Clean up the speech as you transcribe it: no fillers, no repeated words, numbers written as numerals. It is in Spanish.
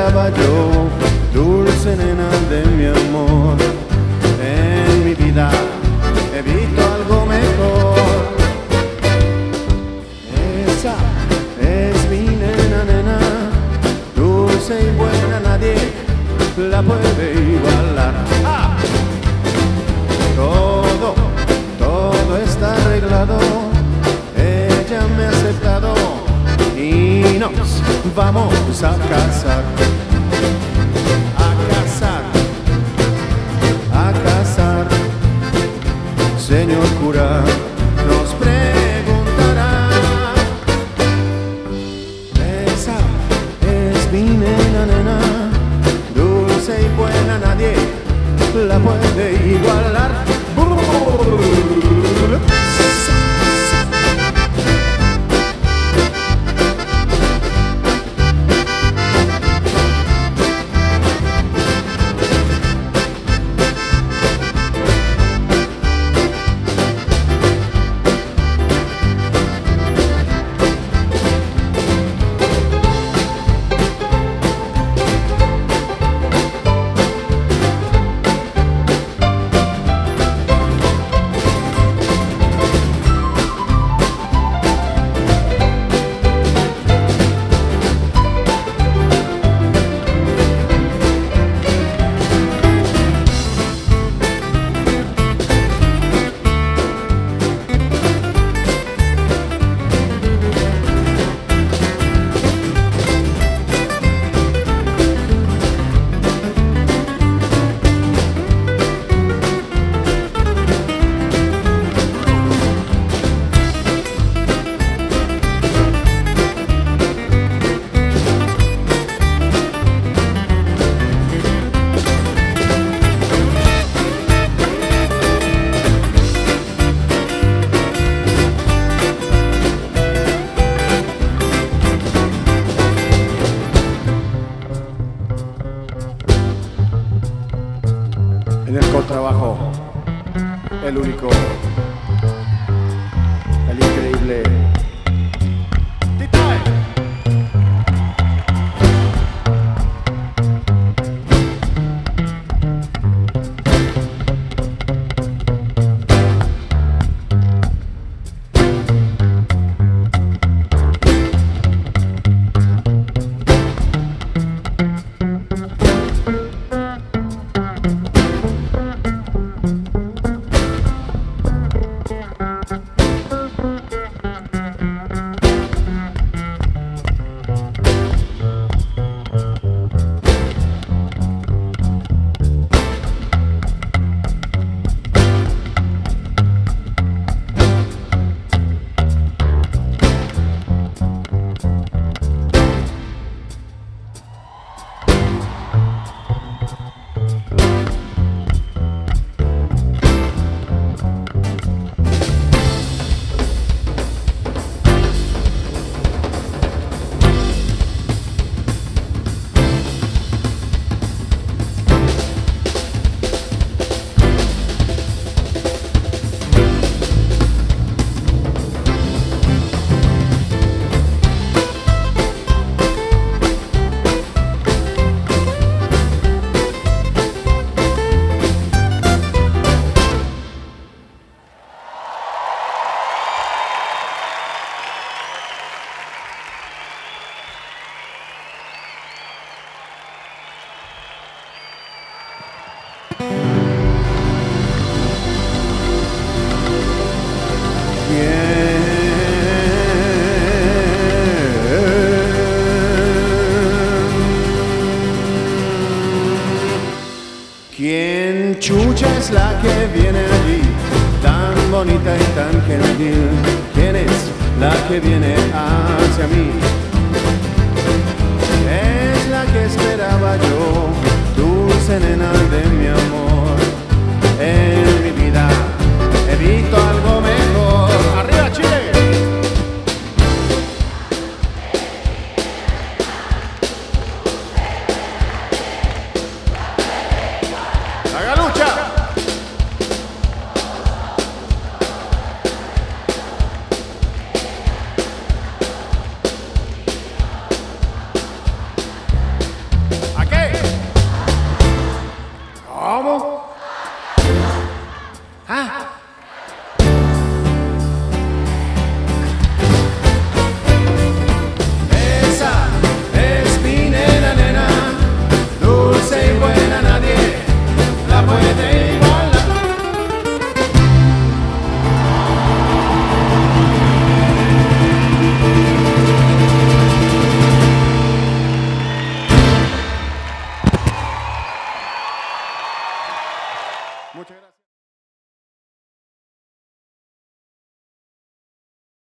esperaba yo, dulce nena de mi amor. En mi vida he visto algo mejor. Esa es mi nena, nena, dulce y buena, nadie la puede igualar. ¡Ah! Todo está arreglado, ella me ha aceptado y nos vamos a casar. A casar, señor cura nos preguntará. Esa es mi nena, nena, dulce y buena, nadie la puede igualar. En el contrabajo, el único, el increíble Titae. ¿Quién chucha es la que viene allí, tan bonita y tan gentil? ¿Quién es la que viene hacia mí? Es la que esperaba yo, dulce nena de mi amor. En mi vida he visto algo mejor. ¡Arriba, Chile! ¡Haga lucha! ¿Cómo?